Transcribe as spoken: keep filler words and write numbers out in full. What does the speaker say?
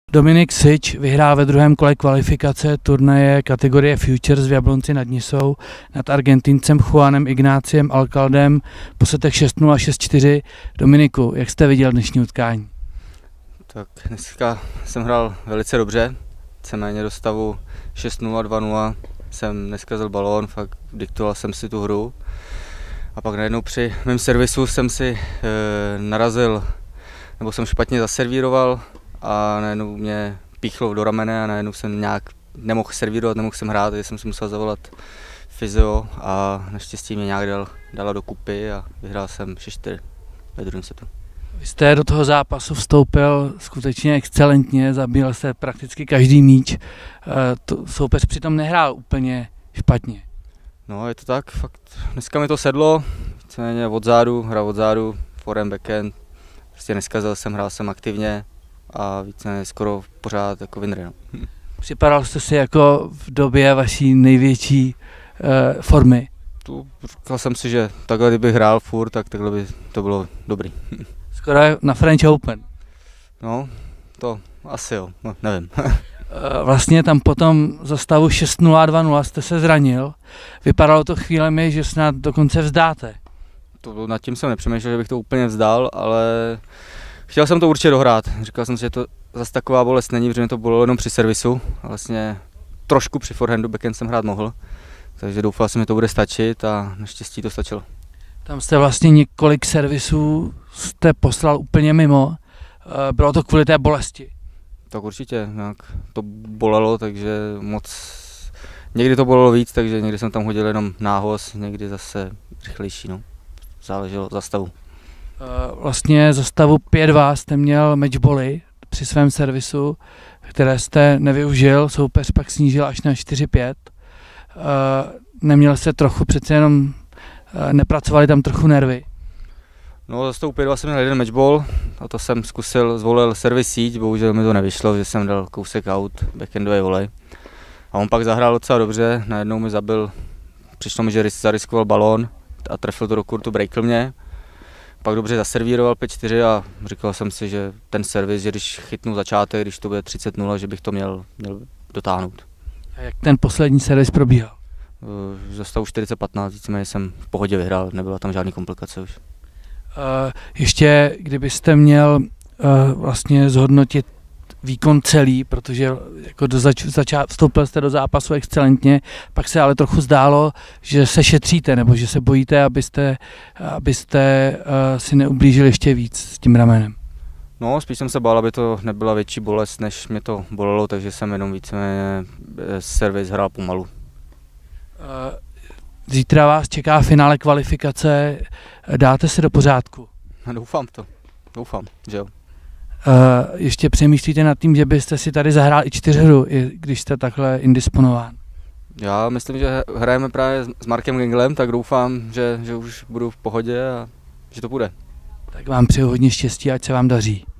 Dominik Syč vyhrál ve druhém kole kvalifikace turnaje kategorie Futures v Jablonci nad Nisou nad Argentincem Juanem Ignáciem Alcaldem po setech šest nula, šest čtyři. Dominiku, jak jste viděl dnešní utkání? Tak dneska jsem hrál velice dobře, víceméně do stavu šest nula, dva nula jsem neskazil balón, fakt diktoval jsem si tu hru. A pak najednou při mém servisu jsem si e, narazil, nebo jsem špatně zaservíroval a najednou mě píchlo do ramene a najednou jsem nějak nemohl servírovat, nemohl jsem hrát, takže jsem si musel zavolat fyzio a naštěstí mě nějak dal, dala do kupy a vyhrál jsem šest čtyři ve druhém setu. Vy jste do toho zápasu vstoupil skutečně excelentně, zabil jste prakticky každý míč. To soupeř přitom nehrál úplně špatně. No, je to tak, fakt dneska mi to sedlo, víceméně od zádu, hrál od zádu, forehand, backhand, prostě neskazil jsem, hrál jsem aktivně a víceméně skoro pořád jako winner. No. Připadal jste si jako v době vaší největší uh, formy? Tu, říkal jsem si, že takhle kdybych hrál furt, tak takhle by to bylo dobrý. Skoro na French Open. No, to asi jo, no, nevím. Vlastně tam potom za stavu šest nula, dva nula jste se zranil. Vypadalo to chvílemi, že snad dokonce vzdáte. To, nad tím jsem nepřemýšlel, že bych to úplně vzdál, ale chtěl jsem to určitě dohrát. Říkal jsem si, že to zase taková bolest není, protože mě to bolelo jenom při servisu. A vlastně trošku při forehandu, backhand jsem hrát mohl. Takže doufal jsem, že to bude stačit a naštěstí to stačilo. Tam jste vlastně několik servisů jste poslal úplně mimo. Bylo to kvůli té bolesti? Tak určitě, nějak to bolelo, takže moc, někdy to bolelo víc, takže někdy jsem tam hodil jenom nához, někdy zase rychlejší, no. Záleželo za stavu. Vlastně za stavu pět dva jste měl matchbally při svém servisu, které jste nevyužil, soupeř pak snížil až na čtyři pět. Neměl jste trochu, přece jenom nepracovali tam trochu nervy? No, za stavu pět dva jsem měl jeden matchball a to jsem zkusil, zvolil servis síť, bohužel mi to nevyšlo, že jsem dal kousek out, backhandový volej. A on pak zahrál docela dobře, najednou mi zabil, přišlo mi, že zariskoval balón a trefil to do kurtu, breakl mě. Pak dobře zaservíroval pět čtyři a říkal jsem si, že ten servis, že když chytnu začátek, když to bude třicet nula, že bych to měl, měl dotáhnout. A jak ten poslední servis probíhal? Za stavu čtyřicet patnáct, víceméně jsem v pohodě vyhrál, nebyla tam žádný komplikace už. Uh, ještě kdybyste měl uh, vlastně zhodnotit výkon celý, protože jako do zač- zača- vstoupil jste do zápasu excelentně, pak se ale trochu zdálo, že se šetříte, nebo že se bojíte, abyste, abyste uh, si neublížili ještě víc s tím ramenem. No, spíš jsem se bál, aby to nebyla větší bolest, než mě to bolelo, takže jsem jenom víceméně servis hrál pomalu. Uh, Zítra vás čeká finále kvalifikace, dáte se do pořádku? Doufám to, doufám, že jo. Uh, ještě přemýšlíte nad tím, že byste si tady zahrál i čtyřhru, i když jste takhle indisponován? Já myslím, že hrajeme právě s Markem Genglem, tak doufám, že, že už budu v pohodě a že to bude. Tak vám přeju hodně štěstí, ať se vám daří.